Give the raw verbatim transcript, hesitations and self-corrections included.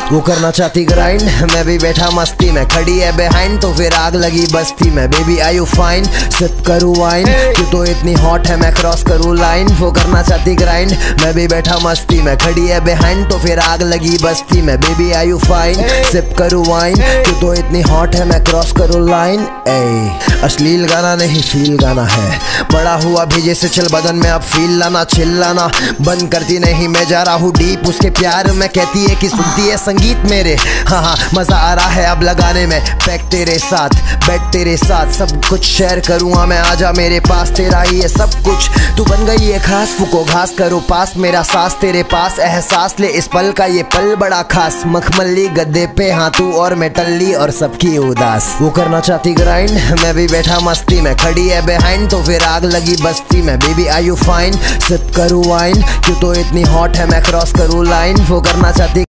वो करना चाहती ग्राइंड, मैं भी बैठा मस्ती में, खड़ी है बिहाइंड तो फिर आग लगी बस्ती में। Baby I you fine, sip करूँ वाइन, तू तो इतनी हॉट है मैं क्रॉस करूँ लाइन। वो करना चाहती ग्राइंड, मैं भी बैठा मस्ती में, खड़ी है बिहाइंड तो फिर आग लगी बस्ती में। Baby I you fine, sip करूँ वाइन, तू तो इतनी हॉट है मैं क्रॉस करूँ लाइन। ए अश्लील गाना नहीं फील गाना है, बड़ा हुआ भेजे से चल बदन में अब फील लाना, चिल्लाना बंद करती नहीं, मैं जा रहा हूँ डीप उसके प्यार में। कहती है कि सुनती है संगीत मेरे, हाँ हाँ मजा आ रहा है अब लगाने में। पैक तेरे साथ, बेड तेरे साथ, सब कुछ शेयर करूँगा मैं, आजा मेरे पास, तेरा ही है सब कुछ। तू बन गई है खास, फूको घास करो पास, मेरा सांस तेरे पास, एहसास ले इस पल का ये पल बड़ा खास। मखमली गद्दे पे हाँ तू और मैं टल्ली और सबकी उदास। वो करना चाहती ग्राइंड, मैं भी बैठा मस्ती में, खड़ी है बिहाइंड तो फिर आग लगी बस्ती में। Baby I you fine, sip करूँ वाइन, क्यों तो इतनी हॉट है मैं क्रॉस करूँ लाइन। वो करना चाहती